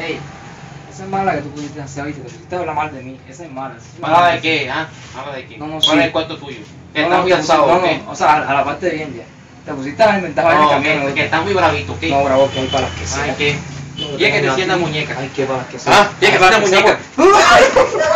Ey, esa es mala que tú pusiste hacer, ¿viste? Te pusiste a hablar mal de mí. Esa es mala. Esa es ¿Mala de qué? ¿Ah? ¿Mala de qué? No, no, ¿Cuál sí. es el cuarto tuyo? Que No, estás no, muy te pusiste- alzado, no, ¿o qué? no, o sea, a la parte de bien ya. Te pusiste a inventar vainas que a mí no me Que gustan. estás muy bravito, ¿qué? No, bravo, que hay para las que Ay, sea. ¿qué? No, ¿Y es que te tengo sientas aquí. muñeca? Ay, qué para las que sea. Ah, ¿y es que Ay, para sientas las que sea, muñeca? pues.